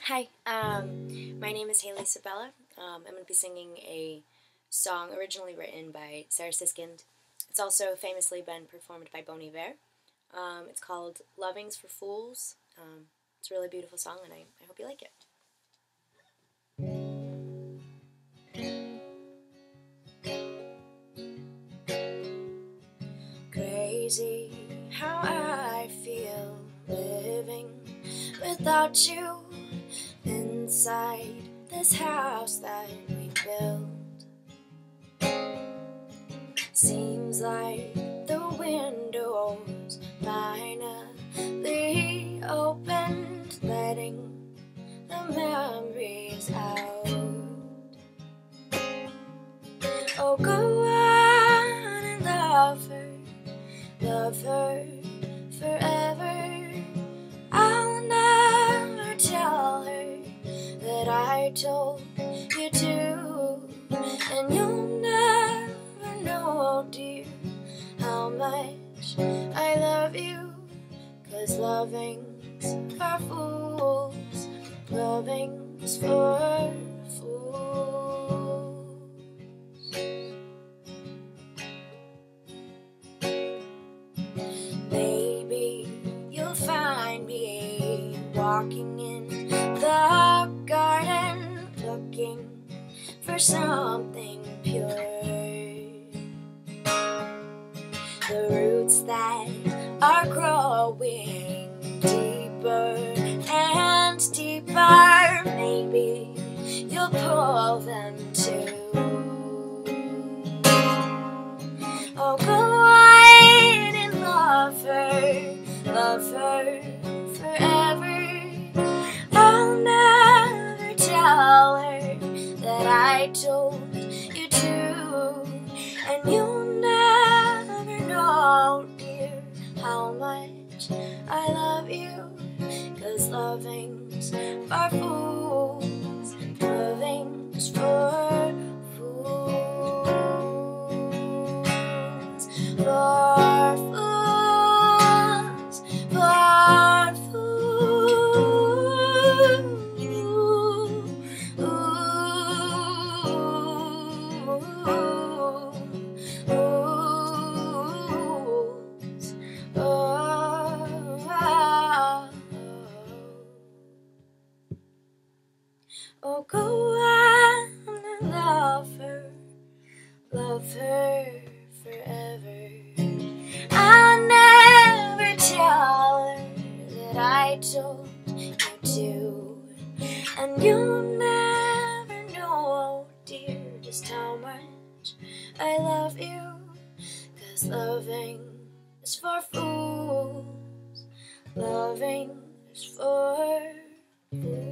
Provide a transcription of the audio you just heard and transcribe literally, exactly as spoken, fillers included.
Hi, um, my name is Haley Sabella. Um, I'm going to be singing a song originally written by Siskind. It's also famously been performed by Iver. Um, it's called "Loving's for Fools." Um, it's a really beautiful song, and I, I hope you like it. Crazy how I feel living without you inside this house that we built. Seems like the windows finally opened, letting the memories out. Oh, go on and love her, love her forever. I'll never tell her that I told you to, and you'll never know, dear, how much I love you, 'cause loving's for fools, loving's for fools. Maybe you'll find me walking in the garden, looking for something pure. The roots that are growing deeper and deeper, maybe you'll pull them too. Oh, go on and love her, love her forever. I'll never tell her that I told you to, and you'll never know, dear, how much I love you, 'cause loving's for fools, loving's for fools, for fools, for fools. Oh, go on and love her, love her forever. I'll never tell her that I told you to, and you'll never know, dear, just how much I love you, 'cause loving is for fools, loving is for fools.